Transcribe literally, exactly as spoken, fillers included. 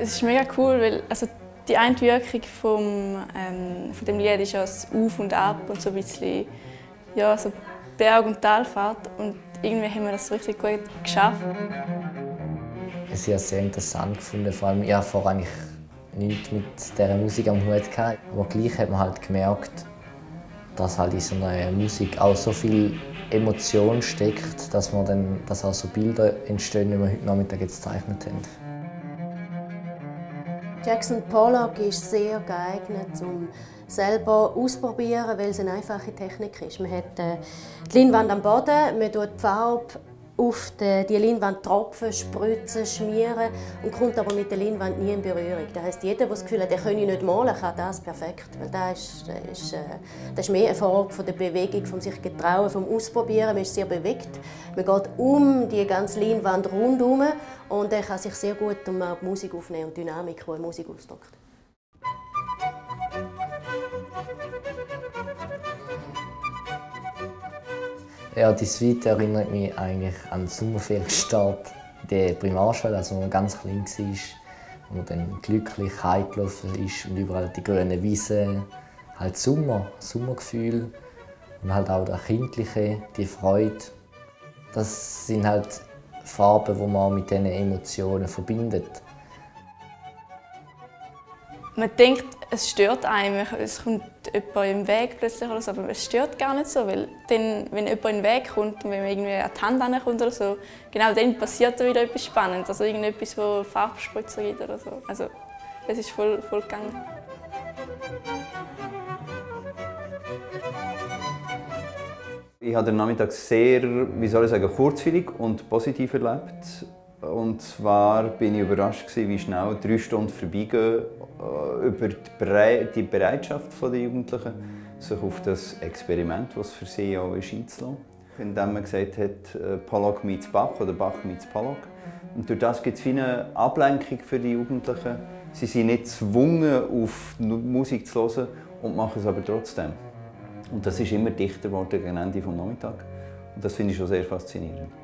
Es ist mega cool, weil also die eine Wirkung vom, ähm, von dem Lied ist ja das Auf und Ab und so ein bisschen ja, so Berg- und Talfahrt. Und irgendwie haben wir das so richtig gut geschafft. Ich habe es sehr interessant gefunden, vor allem ich hatte vorher eigentlich nichts mit dieser Musik am Hut gehabt. Aber gleich hat man halt gemerkt, dass halt in so einer Musik auch so viel Emotion steckt, dass, man dann, dass auch so Bilder entstehen, die wir heute Nachmittag jetzt gezeichnet haben. Jackson Pollock ist sehr geeignet, um selber auszuprobieren, weil es eine einfache Technik ist. Man hat äh, die Leinwand am Boden, man tut die Farbe auf die, die Leinwand tropfen, spritzen, schmieren und kommt aber mit der Leinwand nie in Berührung. Das heisst, jeder, der das Gefühl hat, er könne nicht malen, kann das perfekt. Weil das ist, das ist, äh, das ist mehr eine Frage von der Bewegung, vom sich getrauen, vom Ausprobieren. Man ist sehr bewegt. Man geht um die ganze Leinwand rundherum und er kann sich sehr gut um die Musik aufnehmen und die Dynamik, die eine Musik ausdrückt. Ja, die Suite erinnert mich eigentlich an den Sommerferienstart in der Primarschule, als man ganz klein war, wo man dann glücklich heimgelaufen ist und überall die grünen Wiesen, halt Sommer, Sommergefühl und halt auch das Kindliche, die Freude. Das sind halt Farben, die man mit diesen Emotionen verbindet. Man denkt, es stört einen, es kommt jemand im Weg plötzlich oder so, aber es stört gar nicht so, weil dann, wenn jemand in den Weg kommt und wenn man irgendwie an die Hand rankommt oder so, genau dann passiert da wieder etwas Spannendes, also irgendetwas, wo Farbspritzer gibt oder so. Also es ist voll, voll gegangen. Ich habe den Nachmittag sehr, wie soll ich sagen, kurzweilig und positiv erlebt. Und zwar bin ich überrascht, wie schnell drei Stunden vorbeigehen über die Bereitschaft der Jugendlichen, sich auf das Experiment, das für sie auch ist, einzulassen. Indem man gesagt hat, Pollock meets Bach oder Bach meets Pollock. Und durch das gibt es eine Ablenkung für die Jugendlichen. Sie sind nicht gezwungen, auf Musik zu hören und machen es aber trotzdem. Und das ist immer dichter geworden gegen Ende des Nachmittags. Und das finde ich schon sehr faszinierend.